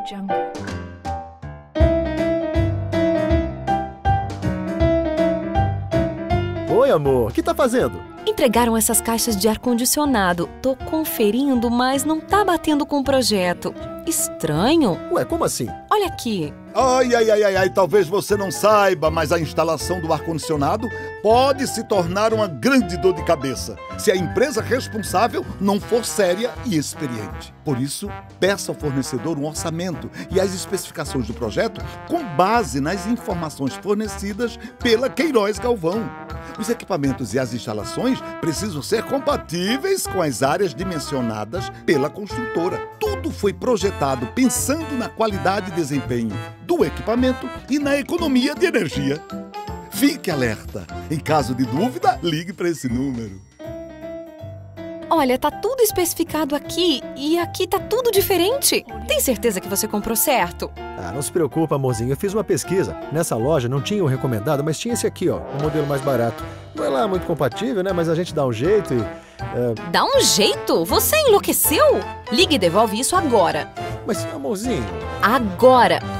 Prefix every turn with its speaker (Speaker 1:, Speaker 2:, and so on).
Speaker 1: Oi, amor. O que tá fazendo?
Speaker 2: Entregaram essas caixas de ar-condicionado. Tô conferindo, mas não tá batendo com o projeto. Estranho.
Speaker 1: Ué, como assim?
Speaker 2: Olha aqui.
Speaker 3: Ai, talvez você não saiba, mas a instalação do ar-condicionado pode se tornar uma grande dor de cabeça se a empresa responsável não for séria e experiente. Por isso, peça ao fornecedor um orçamento e as especificações do projeto com base nas informações fornecidas pela Queiroz Galvão. Os equipamentos e as instalações precisam ser compatíveis com as áreas dimensionadas pela construtora. Tudo foi projetado pensando na qualidade e desempenho do equipamento e na economia de energia. Fique alerta. Em caso de dúvida, ligue para esse número.
Speaker 2: Olha, tá tudo especificado aqui e aqui tá tudo diferente. Tem certeza que você comprou certo?
Speaker 1: Ah, não se preocupa, amorzinho. Eu fiz uma pesquisa. Nessa loja não tinha o recomendado, mas tinha esse aqui, ó, o modelo mais barato. Não é lá muito compatível, né? Mas a gente dá um jeito e...
Speaker 2: Dá um jeito? Você enlouqueceu? Ligue e devolve isso agora.
Speaker 1: Mas, amorzinho...
Speaker 2: Agora!